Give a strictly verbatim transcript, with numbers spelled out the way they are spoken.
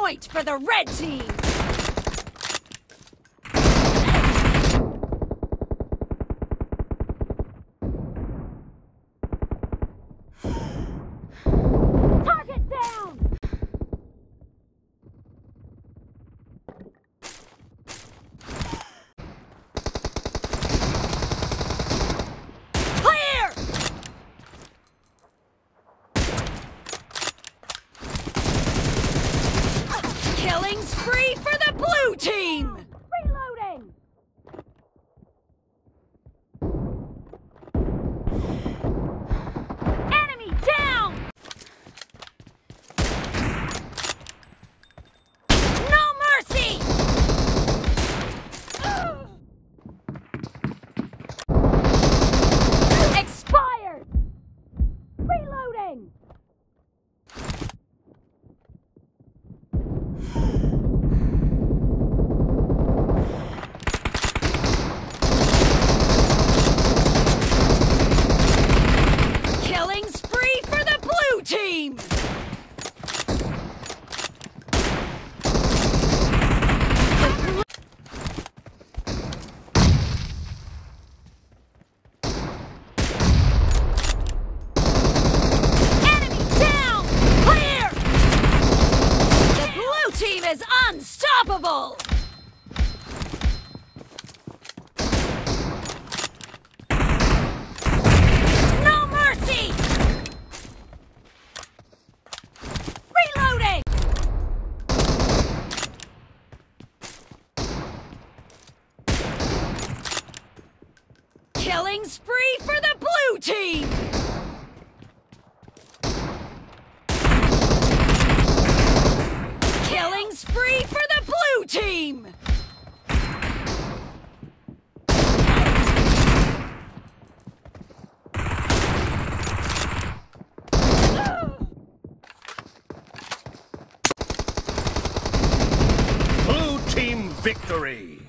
point for the red team! Target down! Clear! Killing spree for the blue team! Reloading! Enemy down! No mercy! Expired! Reloading! Killing spree for the blue team! Enemy down! Clear! The blue team is unstoppable! No mercy! Reloading! Killing spree for the blue team! Killing spree for the blue team! Blue team victory!